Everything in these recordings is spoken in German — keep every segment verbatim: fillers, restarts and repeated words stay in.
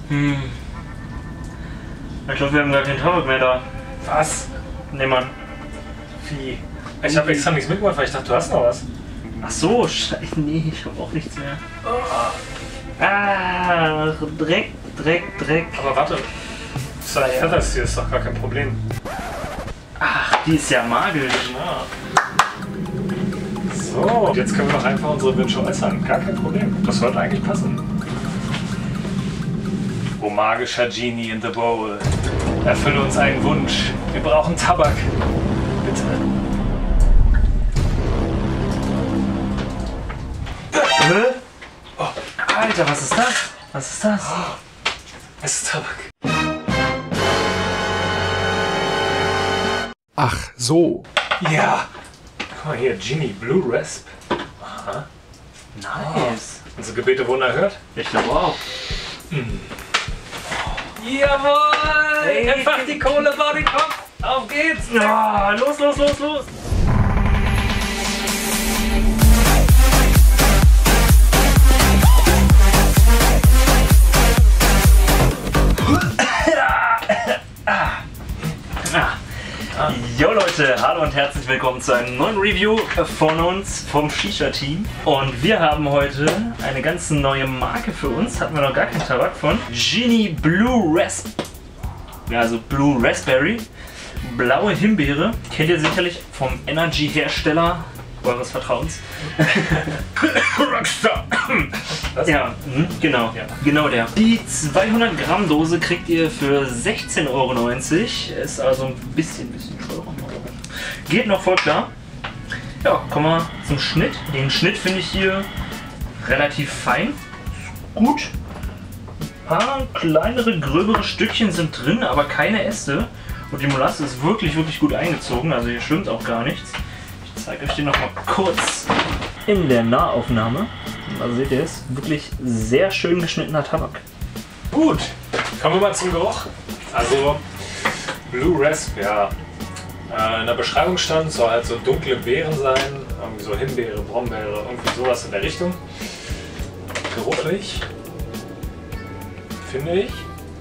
Hm. Ich glaube, wir haben gar keinen Tabak mehr da. Was? Nee, Mann. Wie? Ich habe extra nichts mitgemacht, weil ich dachte, du hast noch was. Ach so, Scheiße, nee, ich habe auch nichts mehr. Oh. Ah, Dreck, Dreck, Dreck. Aber warte, ja, das hier ist doch gar kein Problem. Ach, die ist ja magisch. Ja. So, und jetzt können wir doch einfach unsere Wünsche äußern. Gar kein Problem. Das sollte eigentlich passen. O magischer Genie in the Bowl, erfülle uns einen Wunsch. Wir brauchen Tabak. Bitte. Hä? Oh, Alter, was ist das? Was ist das? Oh, es ist Tabak. Ach so. Ja. Guck mal hier, Genie Blue Rasp. Aha. Nice. Oh. Unsere Gebete wurden erhört? Ich glaube auch. Hm. Jawohl! Hey. Einfach die Kohle, bau den Kopf! Auf geht's! Ja, los, los, los, los! Jo Leute, hallo und herzlich willkommen zu einem neuen Review von uns, vom Shisha-Team. Und wir haben heute eine ganz neue Marke für uns, hatten wir noch gar keinen Tabak von. Genie Blue Rasp. Ja, also Blue Raspberry. Blaue Himbeere. Kennt ihr sicherlich vom Energy-Hersteller eures Vertrauens. Rockstar. Ja, mh, genau. Ja. Genau der. Die zweihundert Gramm Dose kriegt ihr für sechzehn Euro neunzig. Ist also ein bisschen, bisschen teurer. Geht noch voll klar. Ja, kommen wir zum Schnitt. Den Schnitt finde ich hier relativ fein. Gut. Ein paar kleinere, gröbere Stückchen sind drin, aber keine Äste. Und die Molasse ist wirklich, wirklich gut eingezogen. Also hier schwimmt auch gar nichts. Ich zeige euch den noch mal kurz in der Nahaufnahme. Also seht ihr es, wirklich sehr schön geschnittener Tabak. Gut, kommen wir mal zum Geruch. Also Blue Rasp, ja, in der Beschreibung stand, soll halt so dunkle Beeren sein, irgendwie so Himbeere, Brombeere, irgendwie sowas in der Richtung. Geruchlich finde ich,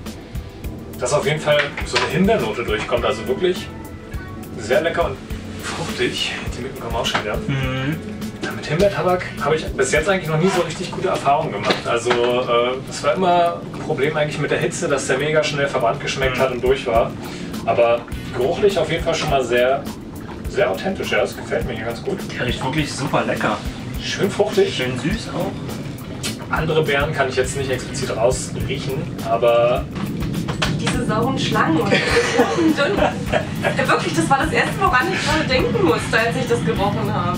dass auf jeden Fall so eine Himbeernote durchkommt, also wirklich sehr lecker und fruchtig. Die Mücken kommen auch schon wieder. Mhm. Mit Himbeertabak habe ich bis jetzt eigentlich noch nie so richtig gute Erfahrungen gemacht. Also es äh, war immer ein Problem eigentlich mit der Hitze, dass der mega schnell verbrannt geschmeckt mhm. hat und durch war. Aber geruchlich auf jeden Fall schon mal sehr, sehr authentisch. Ja, das gefällt mir hier ganz gut. Der riecht wirklich super lecker. Schön fruchtig. Schön süß auch. Andere Beeren kann ich jetzt nicht explizit rausriechen, aber diese sauren Schlangen und diese dünn. Ja, wirklich, das war das erste, woran ich gerade denken musste, als ich das gerochen habe.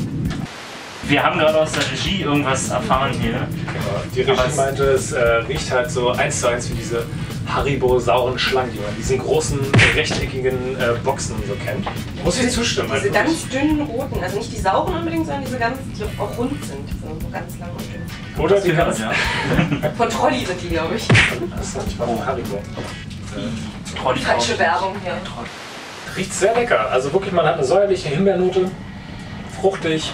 Wir haben gerade aus der Regie irgendwas erfahren hier. Genau. Die Regie meinte, es äh, riecht halt so eins zu eins wie diese Haribo-sauren Schlangen, die man in diesen großen, rechteckigen äh, Boxen so kennt. Muss ich zustimmen. Diese also ganz dünnen roten, also nicht die sauren unbedingt, sondern diese ganz, die auch rund sind, so, so ganz lang und dünn. Oder die ganz, ja. Von Trolli sind die, glaube ich. Das ist nicht mal von Haribo. Trolli falsche Werbung hier. Riecht sehr lecker. Also wirklich, man hat eine säuerliche Himbeernote, fruchtig.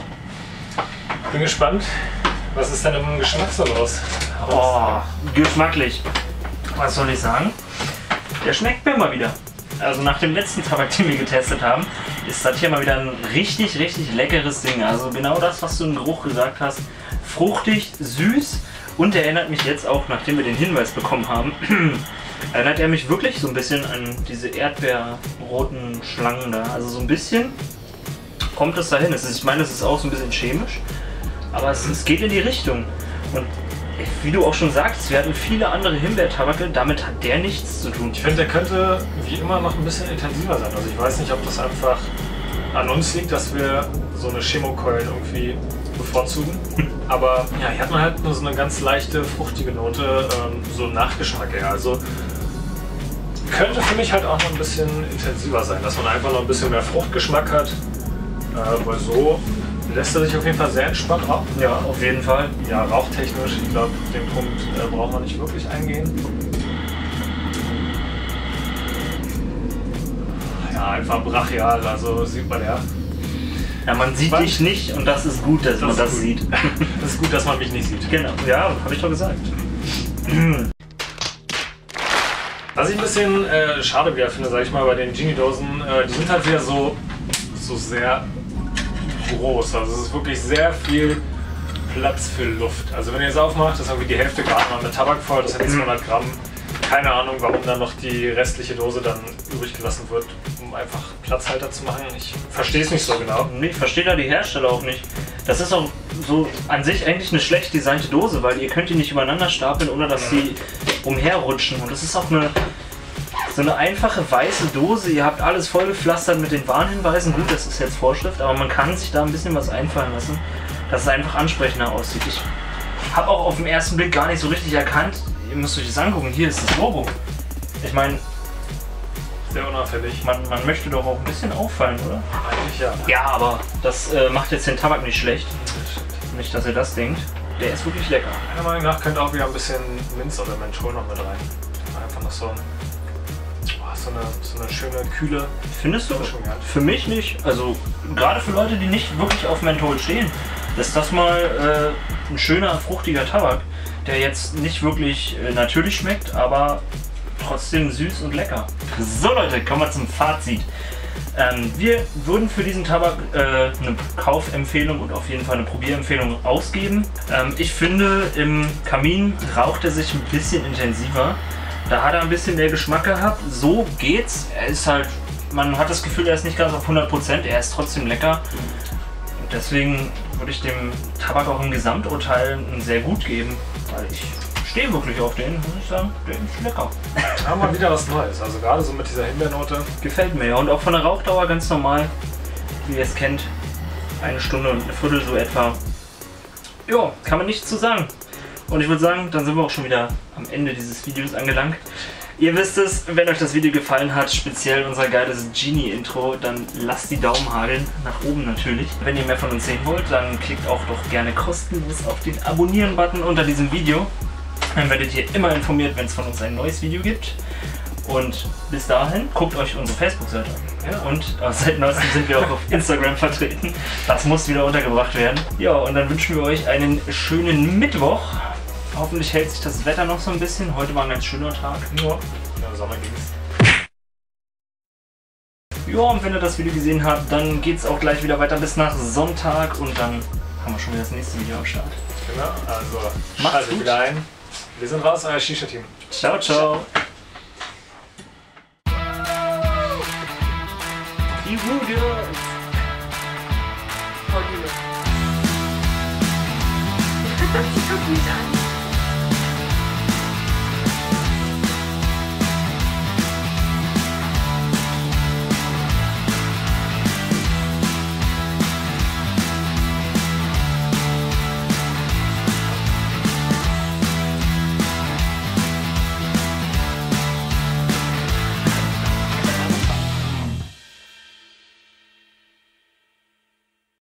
Bin gespannt, was ist denn im Geschmack so los? Oh, geschmacklich. Was soll ich sagen? Der schmeckt mir mal wieder. Also nach dem letzten Tabak, den wir getestet haben, ist das hier mal wieder ein richtig, richtig leckeres Ding. Also genau das, was du im Geruch gesagt hast. Fruchtig, süß und erinnert mich jetzt auch, nachdem wir den Hinweis bekommen haben, erinnert er mich wirklich so ein bisschen an diese erdbeerroten Schlangen da. Also so ein bisschen kommt es dahin. Es ist, ich meine, es ist auch so ein bisschen chemisch, aber es, es geht in die Richtung. Und wie du auch schon sagst, wir hatten viele andere Himbeertabake, damit hat der nichts zu tun. Ich finde, der könnte wie immer noch ein bisschen intensiver sein. Also ich weiß nicht, ob das einfach an uns liegt, dass wir so eine Chemokeulen irgendwie bevorzugen. Aber ja, hier hat man halt nur so eine ganz leichte, fruchtige Note, ähm, so Nachgeschmack eher. Also könnte für mich halt auch noch ein bisschen intensiver sein, dass man einfach noch ein bisschen mehr Fruchtgeschmack hat. Äh, weil so lässt er sich auf jeden Fall sehr entspannt ab. Ja, auf jeden Fall. Ja, rauchtechnisch, ich glaube, den Punkt äh, braucht man nicht wirklich eingehen. Ja, einfach brachial, also sieht man ja. Ja, man sieht Was? dich nicht und das ist gut, dass Das man ist das gut. sieht. Das ist gut, dass man mich nicht sieht. Genau, ja, habe ich doch gesagt. Was ich ein bisschen äh, schade wieder finde, sag ich mal, bei den Genie-Dosen, äh, die sind halt wieder so, so sehr groß. Also es ist wirklich sehr viel Platz für Luft. Also wenn ihr es aufmacht, ist irgendwie die Hälfte gerade mal mit Tabak voll, das hat jetzt zweihundert Gramm. Keine Ahnung, warum dann noch die restliche Dose dann übrig gelassen wird, um einfach Platzhalter zu machen. Ich verstehe es nicht so genau. Nee, ich verstehe da die Hersteller auch nicht. Das ist auch so an sich eigentlich eine schlecht designte Dose, weil ihr könnt die nicht übereinander stapeln, ohne dass sie umherrutschen. Und das ist auch eine, so eine einfache weiße Dose. Ihr habt alles vollgepflastert mit den Warnhinweisen. Gut, das ist jetzt Vorschrift, aber man kann sich da ein bisschen was einfallen lassen, dass es einfach ansprechender aussieht. Ich habe auch auf den ersten Blick gar nicht so richtig erkannt. Ihr müsst euch das angucken, hier ist das Logo. Ich meine, sehr unauffällig. Man, man möchte doch auch ein bisschen auffallen, oder? Eigentlich ja. Ja, aber das äh, macht jetzt den Tabak nicht schlecht. Nicht, dass ihr das denkt. Der ist wirklich lecker. Meiner Meinung nach könnte auch wieder ein bisschen Minz oder Menthol noch mit rein. Einfach noch so, ein, oh, so, eine, so eine schöne, kühle Findest du? Mischung hat. Für mich nicht. Also gerade für Leute, die nicht wirklich auf Menthol stehen, ist das mal äh, ein schöner, fruchtiger Tabak, der jetzt nicht wirklich äh, natürlich schmeckt, aber trotzdem süß und lecker. So Leute, kommen wir zum Fazit. Ähm, wir würden für diesen Tabak äh, eine Kaufempfehlung und auf jeden Fall eine Probierempfehlung ausgeben. Ähm, ich finde, im Kamin raucht er sich ein bisschen intensiver. Da hat er ein bisschen mehr Geschmack gehabt. So geht's. Er ist halt, man hat das Gefühl, er ist nicht ganz auf hundert Prozent. Er ist trotzdem lecker. Und deswegen würde ich dem Tabak auch im Gesamturteil ein sehr gut geben, weil ich stehe wirklich auf den, muss ich sagen, der ist lecker. Ja, mal wieder was Neues, also gerade so mit dieser Himbeernote. Gefällt mir ja, und auch von der Rauchdauer ganz normal, wie ihr es kennt, eine Stunde und eine Viertel so etwa. Ja, kann man nichts zu sagen. Und ich würde sagen, dann sind wir auch schon wieder am Ende dieses Videos angelangt. Ihr wisst es, wenn euch das Video gefallen hat, speziell unser geiles Genie-Intro, dann lasst die Daumen hageln, nach oben natürlich. Wenn ihr mehr von uns sehen wollt, dann klickt auch doch gerne kostenlos auf den Abonnieren-Button unter diesem Video. Dann werdet ihr immer informiert, wenn es von uns ein neues Video gibt. Und bis dahin, guckt euch unsere Facebook-Seite an. Ja. Und äh, seit neuestem sind wir auch auf Instagram vertreten. Das muss wieder untergebracht werden. Ja, und dann wünschen wir euch einen schönen Mittwoch. Hoffentlich hält sich das Wetter noch so ein bisschen. Heute war ein ganz schöner Tag. Ja, ja, Sommer ging's. Ja, und wenn ihr das Video gesehen habt, dann geht es auch gleich wieder weiter bis nach Sonntag. Und dann haben wir schon wieder das nächste Video am Start. Genau, also macht's schaltet gut. wieder ein. Wir sind raus, euer Shisha-Team. Ciao, ciao. Die Ruhe. Guck mich an.